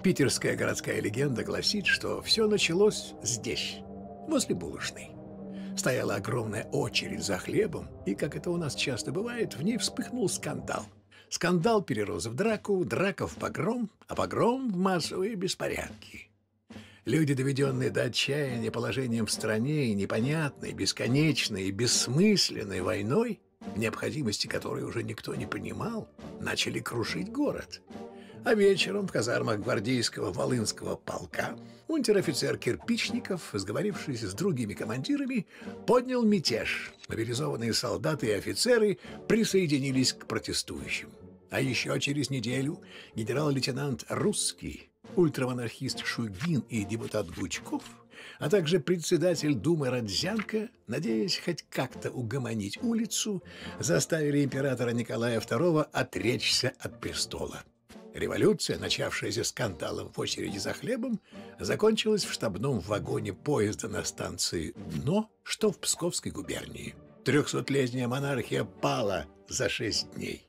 Питерская городская легенда гласит, что все началось здесь, возле булочной. Стояла огромная очередь за хлебом, и, как это у нас часто бывает, в ней вспыхнул скандал. Скандал перерос в драку, драка в погром, а погром в массовые беспорядки. Люди, доведенные до отчаяния положением в стране и непонятной, бесконечной и бессмысленной войной, необходимости которой уже никто не понимал, начали крушить город. А вечером в казармах гвардейского Волынского полка унтер-офицер Кирпичников, сговорившись с другими командирами, поднял мятеж. Мобилизованные солдаты и офицеры присоединились к протестующим. А еще через неделю генерал-лейтенант Русский, ультрамонархист Шуйгин и депутат Гучков, а также председатель Думы Родзянко, надеясь хоть как-то угомонить улицу, заставили императора Николая II отречься от престола. Революция, начавшаяся скандалом в очереди за хлебом, закончилась в штабном вагоне поезда на станции Дно, что в Псковской губернии. 300-летняя монархия пала за 6 дней.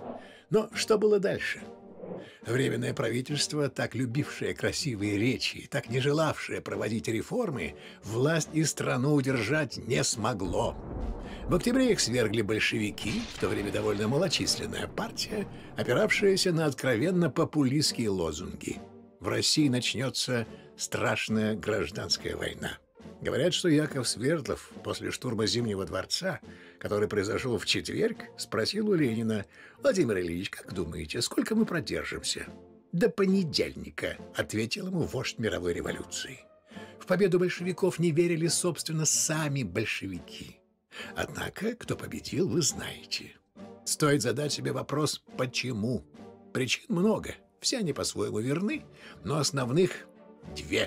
Но что было дальше? Временное правительство, так любившее красивые речи, так не желавшее проводить реформы, власть и страну удержать не смогло. В октябре их свергли большевики, в то время довольно малочисленная партия, опиравшаяся на откровенно популистские лозунги. В России начнется страшная гражданская война. Говорят, что Яков Свердлов после штурма Зимнего дворца, который произошел в четверг, спросил у Ленина: «Владимир Ильич, как думаете, сколько мы продержимся?» «До понедельника», — ответил ему вождь мировой революции. В победу большевиков не верили, собственно, сами большевики. Однако, кто победил, вы знаете. Стоит задать себе вопрос «почему?». Причин много, все они по-своему верны, но основных две.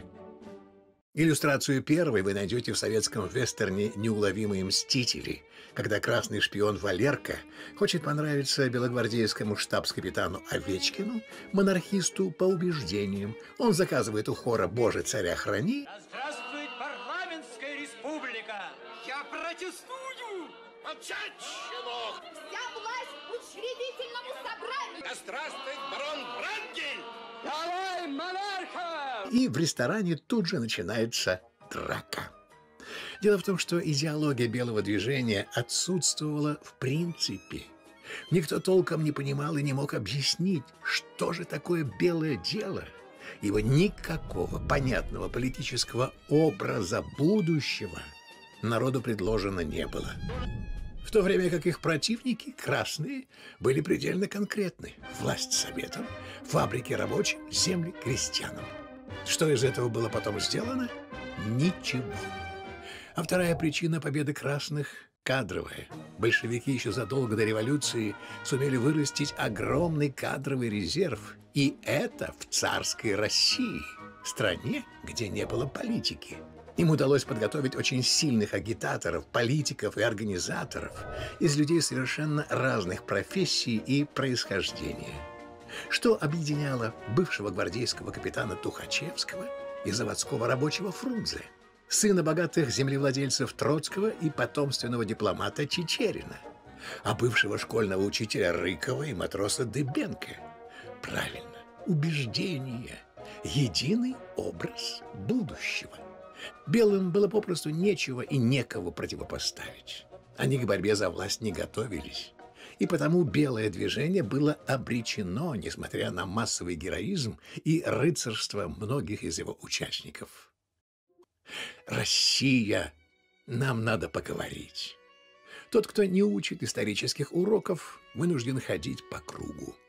Иллюстрацию первой вы найдете в советском вестерне «Неуловимые мстители», когда красный шпион Валерка хочет понравиться белогвардейскому штабс-капитану Овечкину, монархисту по убеждениям. Он заказывает у хора «Боже, царя храни». Да здравствует парламентская республика! Я протестую! Молчать, щенок! Вся власть учредительному собранию! Да здравствует барон Врангель! Давай, монарха! И в ресторане тут же начинается драка. Дело в том, что идеология белого движения отсутствовала в принципе. Никто толком не понимал и не мог объяснить, что же такое белое дело. Ибо никакого понятного политического образа будущего народу предложено не было. В то время как их противники, красные, были предельно конкретны. Власть советам, фабрики рабочим, земли крестьянам. Что из этого было потом сделано? Ничего. А вторая причина победы красных – кадровая. Большевики еще задолго до революции сумели вырастить огромный кадровый резерв. И это в царской России, стране, где не было политики. Им удалось подготовить очень сильных агитаторов, политиков и организаторов из людей совершенно разных профессий и происхождения. Что объединяло бывшего гвардейского капитана Тухачевского и заводского рабочего Фрунзе, сына богатых землевладельцев Троцкого и потомственного дипломата Чичерина, а бывшего школьного учителя Рыкова и матроса Дыбенко? Правильно, убеждение, единый образ будущего. Белым было попросту нечего и некого противопоставить. Они к борьбе за власть не готовились. И потому белое движение было обречено, несмотря на массовый героизм и рыцарство многих из его участников. Россия! Нам надо поговорить. Тот, кто не учит исторических уроков, вынужден ходить по кругу.